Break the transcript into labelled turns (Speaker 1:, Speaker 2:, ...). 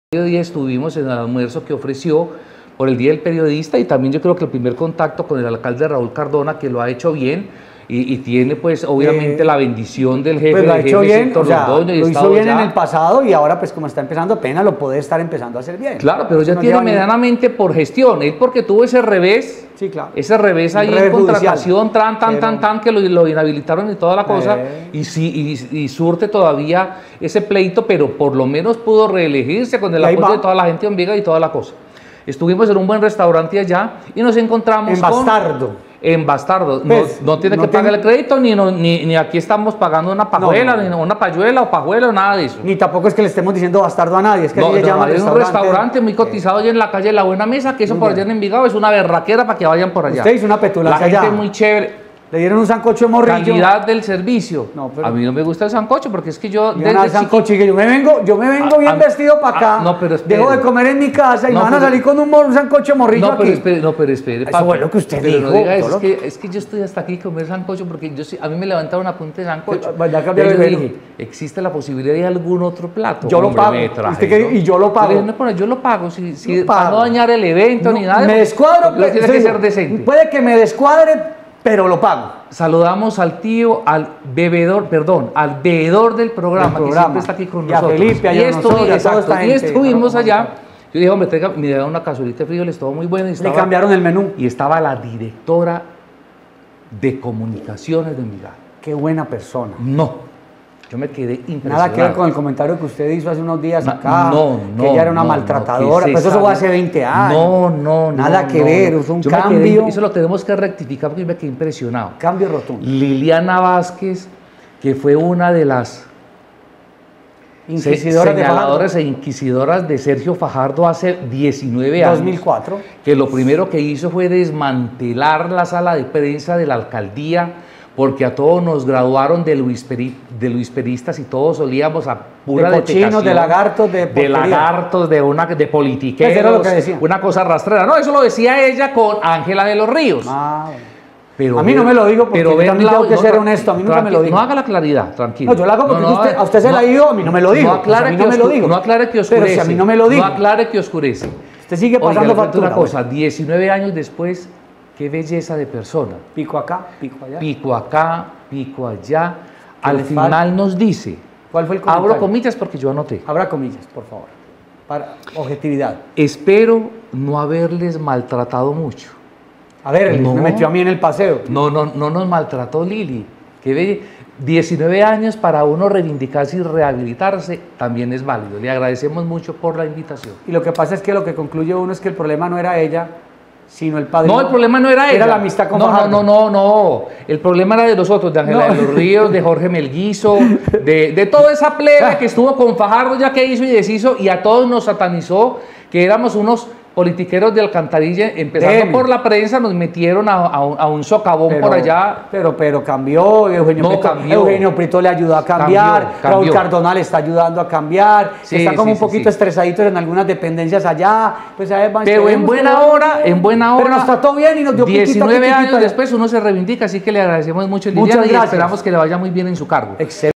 Speaker 1: Día estuvimos en el almuerzo que ofreció por el Día del Periodista, y también yo creo que el primer contacto con el alcalde Raúl Cardona, que lo ha hecho bien y tiene pues obviamente la bendición del jefe,
Speaker 2: pues lo ha hecho bien,
Speaker 1: Héctor
Speaker 2: o sea,
Speaker 1: Londoño,
Speaker 2: lo hizo bien en el pasado, y ahora pues como está empezando apenas lo puede estar empezando a hacer bien.
Speaker 1: Claro, pero ya tiene medianamente por gestión, él porque tuvo ese revés,
Speaker 2: sí, claro,
Speaker 1: ese revés ahí en contratación, tan, que lo inhabilitaron y toda la cosa, y surte todavía ese pleito, pero por lo menos pudo reelegirse con el apoyo de toda la gente de Envigado y toda la cosa. Estuvimos en un buen restaurante allá y nos encontramos
Speaker 2: en Bastardo.
Speaker 1: En Bastardo,
Speaker 2: pues,
Speaker 1: no tiene que pagar el crédito, ni aquí estamos pagando una pajuela, ni una payuela o pajuela, nada de eso.
Speaker 2: Ni tampoco es que le estemos diciendo bastardo a nadie, es que así le llaman
Speaker 1: es un restaurante muy cotizado allá en la calle La Buena Mesa, que eso por allá en Envigado es una berraquera para que vayan por allá.
Speaker 2: Usted hizo una petulancia allá.
Speaker 1: La gente muy chévere.
Speaker 2: Le dieron un sancocho de morrillo.
Speaker 1: Calidad del servicio.
Speaker 2: No, pero...
Speaker 1: A mí no me gusta el sancocho porque es que yo
Speaker 2: desde sancocho, y que yo me vengo bien vestido para acá.
Speaker 1: No, pero
Speaker 2: dejo de comer en mi casa y me van a salir con un sancocho de morrillo aquí.
Speaker 1: Pero espere.
Speaker 2: Eso fue lo que usted dijo.
Speaker 1: No diga eso, es que yo estoy hasta aquí comer sancocho porque a mí me levantaron una punta de sancocho.
Speaker 2: Yo
Speaker 1: dije, ¿existe la posibilidad de algún otro plato?
Speaker 2: Yo lo pago. Y yo lo pago.
Speaker 1: Yo lo pago, para no dañar el evento ni nada.
Speaker 2: Me descuadro,
Speaker 1: pero tiene que ser decente.
Speaker 2: Puede que me descuadre, pero lo pago.
Speaker 1: Saludamos al tío, al veedor del programa, que siempre está aquí con nosotros.
Speaker 2: Y a Felipe,
Speaker 1: y estuvimos allá. Yo dije, hombre, me da una cazuelita de frijoles, estuvo muy bueno.
Speaker 2: Le cambiaron el menú.
Speaker 1: Y estaba la directora de comunicaciones de Envigado.
Speaker 2: Qué buena persona.
Speaker 1: No, yo me quedé impresionado.
Speaker 2: Nada que ver con el comentario que usted hizo hace unos días acá, que ella era una maltratadora, pero eso fue hace 20 años. Nada que ver, es un cambio.
Speaker 1: Eso lo tenemos que rectificar porque me quedé impresionado.
Speaker 2: Cambio rotundo.
Speaker 1: Liliana Vázquez, que fue una de las señaladoras e inquisidoras de Sergio Fajardo hace 19 años.
Speaker 2: 2004.
Speaker 1: Que lo primero que hizo fue desmantelar la sala de prensa de la alcaldía, porque a todos nos graduaron de luisperistas y todos olíamos a pura
Speaker 2: de cochinos, de lagartos, de
Speaker 1: lagartos, de politiqueros,
Speaker 2: eso era lo que decía.
Speaker 1: Una cosa rastrera. No, eso lo decía ella con Ángela de los Ríos.
Speaker 2: Pero a mí no me lo digo porque yo también tengo que ser honesto, a mí nunca me lo digo.
Speaker 1: No haga la claridad, tranquilo.
Speaker 2: No, yo lo hago porque a usted se la digo, a mí no me lo digo.
Speaker 1: No aclare que oscurece.
Speaker 2: Pero si a mí no me lo digo.
Speaker 1: No aclare que oscurece.
Speaker 2: Usted sigue pasando factura.
Speaker 1: Una cosa, 19 años después, qué belleza de persona.
Speaker 2: Pico acá, pico allá.
Speaker 1: Pico acá, pico allá. Al final nos dice.
Speaker 2: ¿Cuál fue el comentario?
Speaker 1: Abro comillas porque yo anoté.
Speaker 2: Abra comillas, por favor. Para objetividad.
Speaker 1: Espero no haberles maltratado mucho.
Speaker 2: A ver, me metió a mí en el paseo.
Speaker 1: No nos maltrató Lili. Qué bella. 19 años para uno reivindicarse y rehabilitarse también es válido. Le agradecemos mucho por la invitación.
Speaker 2: Y lo que pasa es que lo que concluye uno es que el problema no era ella, sino el padre.
Speaker 1: No, el problema no era ella.
Speaker 2: Era la amistad con Fajardo.
Speaker 1: No. El problema era de nosotros, de Ángela de los Ríos, de Jorge Melguizo, de toda esa plebe que estuvo con Fajardo ya que hizo y deshizo, y a todos nos satanizó que éramos unos politiqueros de alcantarilla, empezando por la prensa, nos metieron a un socavón por allá.
Speaker 2: Pero cambió, Eugenio Prieto le ayudó a cambiar, Raúl Cardona le está ayudando a cambiar, está como un poquito estresaditos en algunas dependencias allá. Pues,
Speaker 1: pero en buena hora.
Speaker 2: Pero nos trató bien y nos dio
Speaker 1: 19 años después uno se reivindica, así que le agradecemos mucho, Liliana, y esperamos que le vaya muy bien en su cargo.
Speaker 2: Excelente.